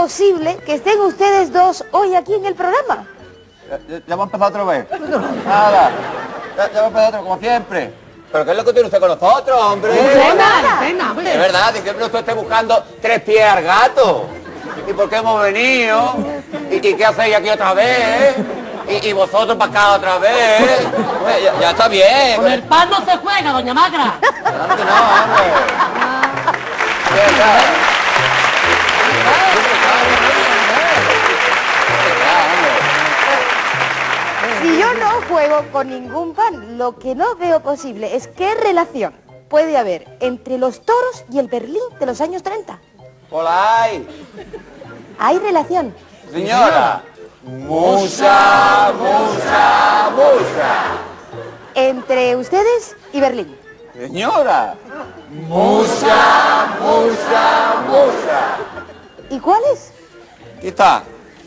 posible que estén ustedes dos hoy aquí en el programa? Ya hemos empezado otra vez. Nada. Ya hemos empezado otra vez, como siempre. ¿Pero qué es lo que tiene usted con nosotros, hombre? Nada. Es verdad, que siempre usted esté buscando 3 pies al gato. ¿Y por qué hemos venido? ¿Y qué hacéis aquí otra vez? ¿Y vosotros para acá otra vez? Pues ya está bien. Con el pan no se juega, doña Macra. Claro que no, hombre. Si yo no juego con ningún pan, lo que no veo posible es qué relación puede haber entre los toros y el Berlín de los años 30. Hola, hay. ¿Hay relación? Señora. Musa. Entre ustedes y Berlín. Señora. Musa. ¿Y cuál es? Aquí está.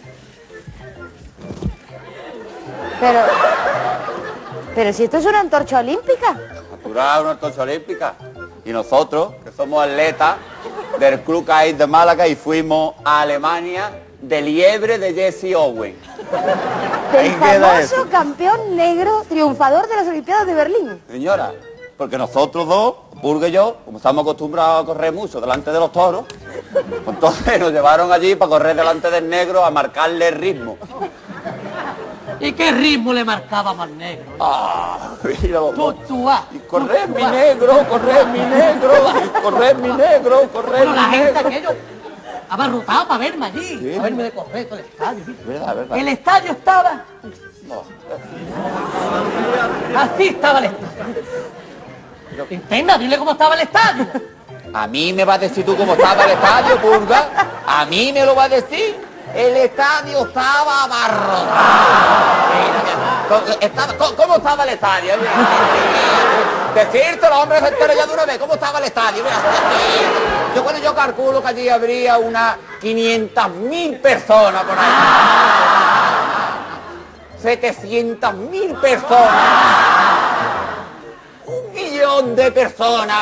Pero si esto es una antorcha olímpica. Natural, una antorcha olímpica. Y nosotros, que somos atletas del Club CAI de Málaga y fuimos a Alemania de liebre de Jesse Owen. Del Ahí queda eso. famoso campeón negro triunfador de las Olimpiadas de Berlín. Señora, porque nosotros dos, Pulga y yo, como estamos acostumbrados a correr mucho delante de los toros, pues entonces nos llevaron allí para correr delante del negro a marcarle el ritmo. ¿Y qué ritmo le marcábamos al negro? Ah, mira, Tutuá. y correr mi negro, correr mi negro, y correr mi negro, correr Bueno, mi la gente negro. aquello abarrotado para verme allí, Sí. a verme de correr todo el estadio. ¿viste? Verdad. El estadio estaba... No. Así estaba el estadio. Intenta, dile cómo estaba el estadio. A mí me va a decir tú cómo estaba el estadio, Pulga. A mí me lo va a decir. El estadio estaba abarrotado. ¿Cómo estaba el estadio? Decírtelo, hombre, se entera ya de una vez. ¿Cómo estaba el estadio? Mira, yo calculo que allí habría unas 500.000 personas por ahí. 700.000 personas. 1 millón de personas.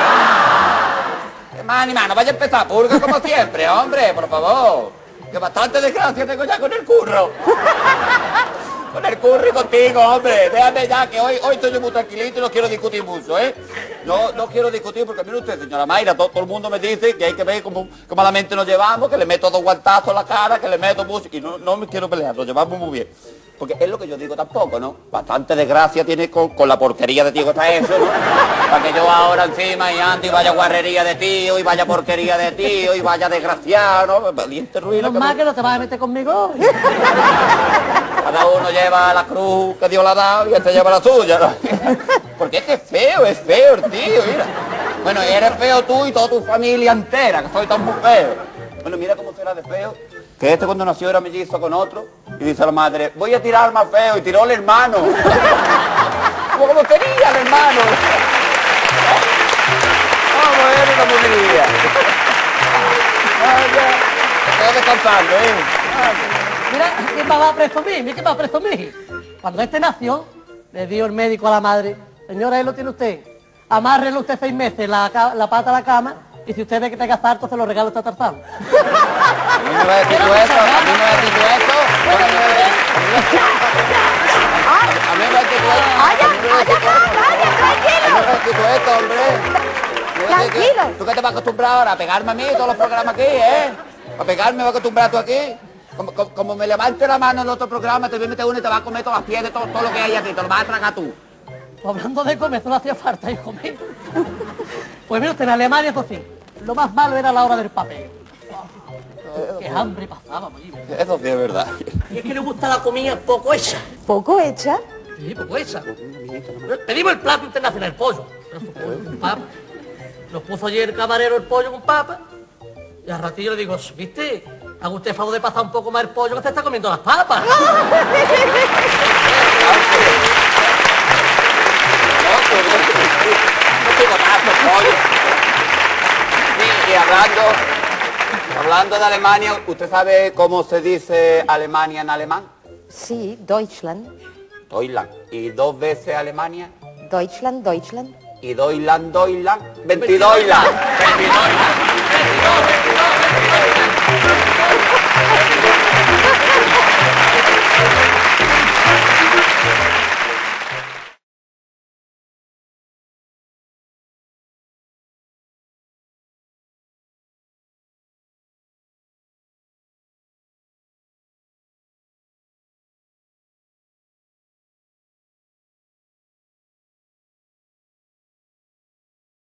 Ni más, no vaya a empezar, Pulga, como siempre, hombre, por favor. Que bastante desgracia tengo ya con el curro. Con el curro y contigo, hombre. Déjame ya, que hoy estoy yo muy tranquilito y no quiero discutir mucho, ¿eh? No quiero discutir porque, mire usted, señora Mayra, todo el mundo me dice que hay que ver cómo malamente nos llevamos, que le meto 2 guantazos a la cara, que le meto mucho... Y no me quiero pelear, nos llevamos muy bien. Porque es lo que yo digo tampoco, ¿no? Bastante desgracia tiene con la porquería de tío que está eso, ¿no? Para que yo ahora encima y ande y vaya guarrería de tío, y vaya porquería de tío, y vaya desgraciado, ¿no? Valiente ruina. No más que no te vas a meter conmigo. Cada uno lleva la cruz que Dios le ha dado y este lleva la suya, ¿no? Porque este es feo el tío, mira. Bueno, eres feo tú y toda tu familia entera, que soy tan muy feo. Bueno, mira cómo será de feo. Que este cuando nació era mellizo con otro y dice a la madre, voy a tirar más feo, y tiró al hermano. Como quería el hermano. Vamos, era una monería. Estoy descansando, Mira, ¿quién va a presumir? Mira, ¿quién va a presumir? Cuando este nació, le dio el médico a la madre, señora, ahí lo tiene usted, amárrele usted 6 meses la pata a la cama, y si usted ve que pega sarto, se lo regalo a esta Tarzán. A mí me va a decir tú esto, a mí me va a decir tú esto. A mí me va a decir tú esto. Tranquilo. A mí me va a decir tú esto, hombre. Tranquilo. ¿Tú qué te vas a acostumbrar ahora? ¿A pegarme a mí todos los programas aquí, ¿A pegarme me vas a acostumbrar tú aquí? Como me levante la mano en el otro programa, te voy a meter uno y te vas a comer todas las pies de todo lo que hay aquí, te lo vas a tragar tú. Hablando de comer, solo hacía falta, hijo mío. Pues mira usted, en Alemania, eso sí, lo más malo era la hora del papel. Qué hambre pasábamos allí. Eso sí es verdad. Y es que le gusta la comida poco hecha. ¿Poco hecha? Sí, poco hecha. Pedimos el plato internacional, el pollo. Con papa. Nos puso ayer el camarero el pollo con papa. Y al ratillo le digo, ¿viste? Haga usted favor de pasar un poco más el pollo que se está comiendo las papas. Y hablando de Alemania, ¿usted sabe cómo se dice Alemania en alemán? Sí, Deutschland. Deutschland. ¿Y 2 veces Alemania? Deutschland. ¿Y Deutschland? 22 Deutschland. 22.